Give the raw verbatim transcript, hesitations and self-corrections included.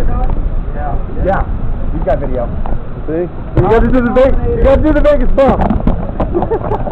Yeah. Yeah. He's got video. See? You got to do the Vegas. You got to do the Vegas bump.